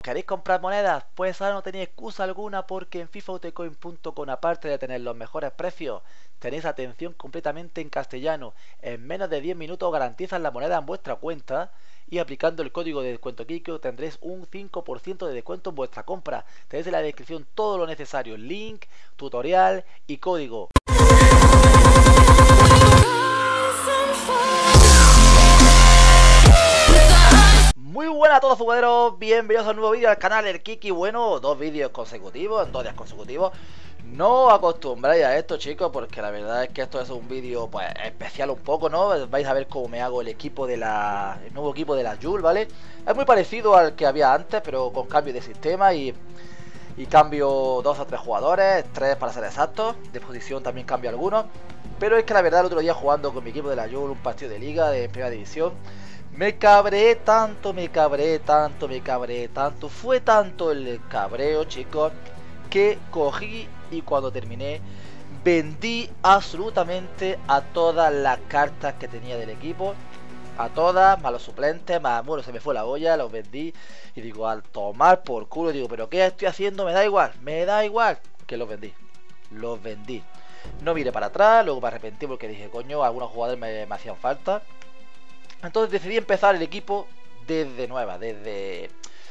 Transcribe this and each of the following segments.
¿Queréis comprar monedas? Pues ahora no tenéis excusa alguna porque en fifautcoin.com, aparte de tener los mejores precios, tenéis atención completamente en castellano. En menos de 10 minutos garantizan la moneda en vuestra cuenta y aplicando el código de descuento Kiko tendréis un 5% de descuento en vuestra compra. Tenéis en la descripción todo lo necesario, link, tutorial y código. Muy buenas a todos futboleros, bienvenidos a un nuevo vídeo al canal El Kiki. Bueno, dos vídeos consecutivos, en 2 días consecutivos. No os acostumbráis a esto, chicos, porque la verdad es que esto es un vídeo pues especial un poco, ¿no? Vais a ver cómo me hago el nuevo equipo de la Yul, ¿vale? Es muy parecido al que había antes, pero con cambio de sistema y cambio 2 o 3 jugadores, 3 para ser exactos. De posición también cambio algunos. Pero es que la verdad el otro día jugando con mi equipo de la Yul, un partido de liga de primera división, me cabré tanto, fue tanto el cabreo, chicos, que cogí y cuando terminé vendí absolutamente a todas las cartas que tenía del equipo, a todas, más los suplentes, más, bueno, se me fue la olla, los vendí y digo, al tomar por culo, digo, pero ¿qué estoy haciendo? Me da igual, que los vendí. No miré para atrás, luego me arrepentí porque dije, coño, algunos jugadores me hacían falta. Entonces decidí empezar el equipo desde nueva, desde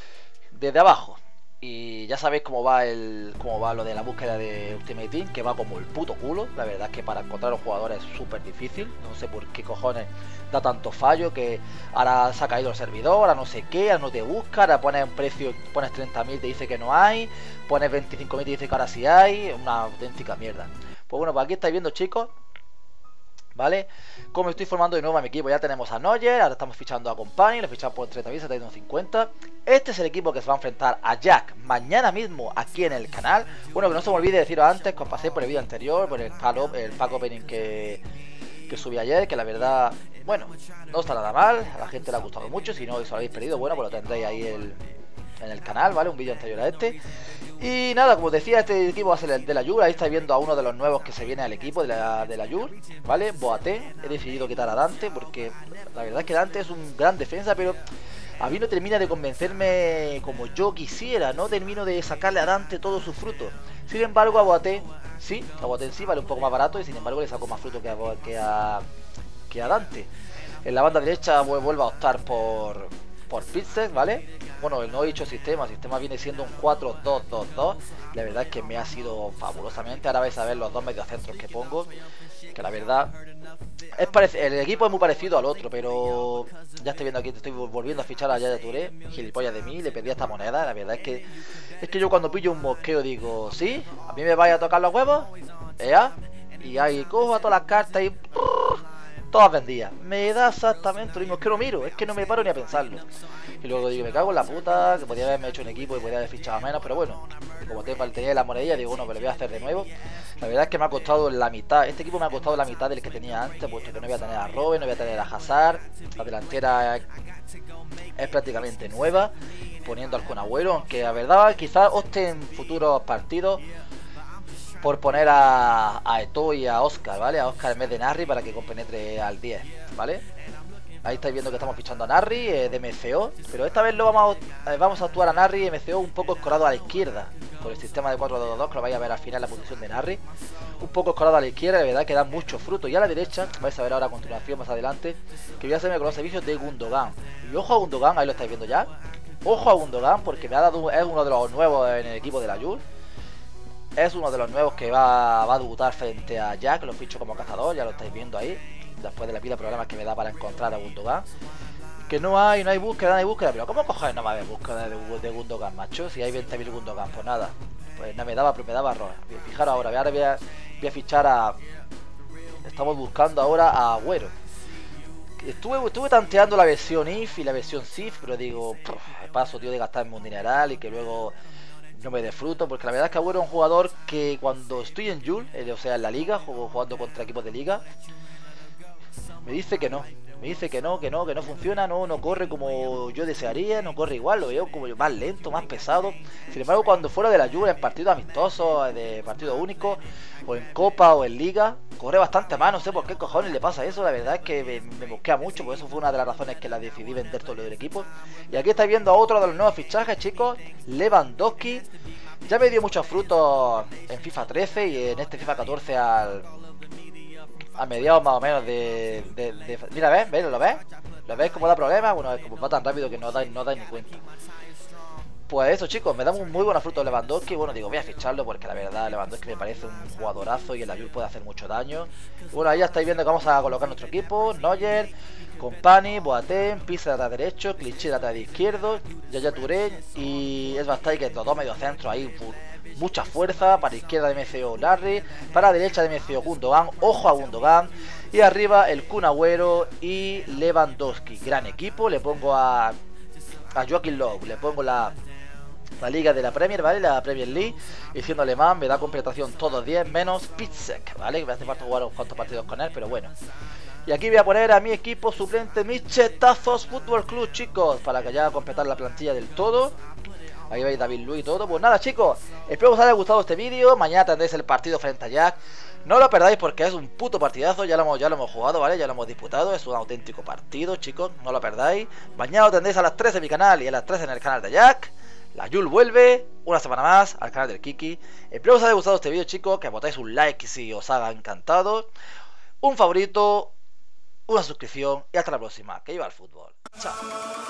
abajo. Y ya sabéis cómo va lo de la búsqueda de Ultimate Team, que va como el puto culo. La verdad es que para encontrar a los jugadores es súper difícil. No sé por qué cojones da tanto fallo, que ahora se ha caído el servidor, ahora no sé qué, ahora no te busca, ahora pones un precio, pones 30.000 te dice que no hay, pones 25.000 te dice que ahora sí hay, una auténtica mierda. Pues bueno, pues aquí estáis viendo, chicos, ¿vale? Como estoy formando de nuevo a mi equipo. Ya tenemos a Neuer, ahora estamos fichando a Company, lo fichamos por 30.750. Este es el equipo que se va a enfrentar a Jack mañana mismo aquí en el canal. Bueno, que no se me olvide deciros antes que os pasé por el vídeo anterior, por el pack opening que subí ayer, que la verdad, bueno, no está nada mal, a la gente le ha gustado mucho. Si no os lo habéis perdido, bueno, pues lo tendréis ahí en el canal, ¿vale? Un vídeo anterior a este. Y nada, como os decía, este equipo va a ser el de la Yul. Ahí estáis viendo a uno de los nuevos que se viene al equipo de la Yul, ¿vale? Boateng. He decidido quitar a Dante porque la verdad es que Dante es un gran defensa, pero a mí no termina de convencerme como yo quisiera. No termino de sacarle a Dante todo su fruto. Sin embargo, a Boateng sí, vale un poco más barato y sin embargo le saco más fruto que a Dante. En la banda derecha vuelvo a optar por Pixel, ¿vale? Bueno, el no he dicho sistema, el sistema viene siendo un 4-2-2-2. La verdad es que me ha sido fabulosamente. Ahora vais a ver los dos mediocentros que pongo, que la verdad el equipo es muy parecido al otro, pero ya estoy viendo aquí, estoy volviendo a fichar a Yaya Touré, gilipollas de mí, le pedí esta moneda. La verdad es que yo cuando pillo un mosqueo digo, sí, a mí me vaya a tocar los huevos, y ahí cojo a todas las cartas y todas vendidas. Me da exactamente lo mismo, es que no miro, es que no me paro ni a pensarlo. Y luego digo, me cago en la puta, que podría haberme hecho un equipo y podría haber fichado menos, pero bueno, como tenía la monedilla, digo, bueno, pero lo voy a hacer de nuevo. La verdad es que me ha costado la mitad, este equipo me ha costado la mitad del que tenía antes, puesto que no voy a tener a Robben, no voy a tener a Hazard, la delantera es prácticamente nueva, poniendo al Kun Agüero, aunque la verdad quizás opte en futuros partidos por poner a Eto'o y a Oscar, ¿vale? A Oscar en vez de Narri para que compenetre al 10, ¿vale? Ahí estáis viendo que estamos fichando a Narri de MCO, pero esta vez vamos a actuar a Narri MCO un poco escorado a la izquierda, por el sistema de 4-2-2, que lo vais a ver al final la posición de Narri. Un poco escorado a la izquierda, de verdad que da mucho fruto. Y a la derecha, vais a ver ahora a continuación, más adelante, que voy a hacerme con los servicios de Gundogan. Y ojo a Gundogan, ahí lo estáis viendo ya. Ojo a Gundogan, porque me ha dado, es uno de los nuevos en el equipo de la Yul. Es uno de los nuevos que va a debutar frente a Jack, lo ficho como cazador, ya lo estáis viendo ahí. Después de la pila de problemas que me da para encontrar a Gundogan. Que no hay búsqueda, pero ¿cómo cojones no va a haber búsqueda de Gundogan, macho? Si hay 20.000 Gundogan, pues nada. Pues no me daba error. Fijaros ahora, voy a fichar a... Estamos buscando ahora a Agüero. Estuve tanteando la versión IF y la versión SIF, pero digo, paso, tío, de gastarme un dineral y que luego no me dé fruto, porque la verdad es que Agüero es un jugador que cuando estoy en Yul, o sea en la liga, jugando contra equipos de liga, me dice que no, Me dice que no funciona, no corre como yo desearía, no corre igual, lo veo como más lento, más pesado. Sin embargo, cuando fuera de la lluvia, en partidos amistosos, de partido único, o en Copa o en Liga, corre bastante más, no sé por qué cojones le pasa eso, la verdad es que me mosquea mucho, por eso fue una de las razones que la decidí vender todo lo del equipo. Y aquí estáis viendo a otro de los nuevos fichajes, chicos, Lewandowski. Ya me dio muchos frutos en FIFA 13 y en este FIFA 14 a mediados más o menos mira, ¿ves? ¿Lo ves? ¿Lo ves cómo da problemas? Bueno, es como va tan rápido que no dais ni cuenta. Pues eso, chicos, me da un muy buena fruto Lewandowski. Bueno, digo, voy a ficharlo porque la verdad Lewandowski me parece un jugadorazo y el Ayul puede hacer mucho daño. Bueno, ahí ya estáis viendo que vamos a colocar nuestro equipo. Neuer, Kompany, Boateng, Pizza de lateral derecho, Clichy de lateral izquierdo, Yaya Touré y es bastante que los dos medio centros ahí, mucha fuerza. Para izquierda de MCO Larry, para derecha de MCO Gundogan, ojo a Gundogan. Y arriba el Kun Agüero y Lewandowski. Gran equipo, le pongo a Joachim Löw, le pongo la liga de la Premier, ¿vale? La Premier League, y siendo alemán me da completación todos 10 menos Piszczek, ¿vale? Me hace falta jugar unos cuantos partidos con él, pero bueno. Y aquí voy a poner a mi equipo suplente, mis Chetazos Fútbol Club, chicos, para que ya completar la plantilla del todo. Ahí veis David Luiz y todo. Pues nada, chicos, espero que os haya gustado este vídeo. Mañana tendréis el partido frente a Jack. No lo perdáis porque es un puto partidazo. Ya lo hemos jugado, ¿vale? Ya lo hemos disputado. Es un auténtico partido, chicos. No lo perdáis. Mañana lo tendréis a las 3 en mi canal y a las 3 en el canal de Jack. La Yul vuelve una semana más al canal del Kiki. Espero que os haya gustado este vídeo, chicos. Que botáis un like si os haga encantado. Un favorito, una suscripción y hasta la próxima. Que viva el fútbol. Chao.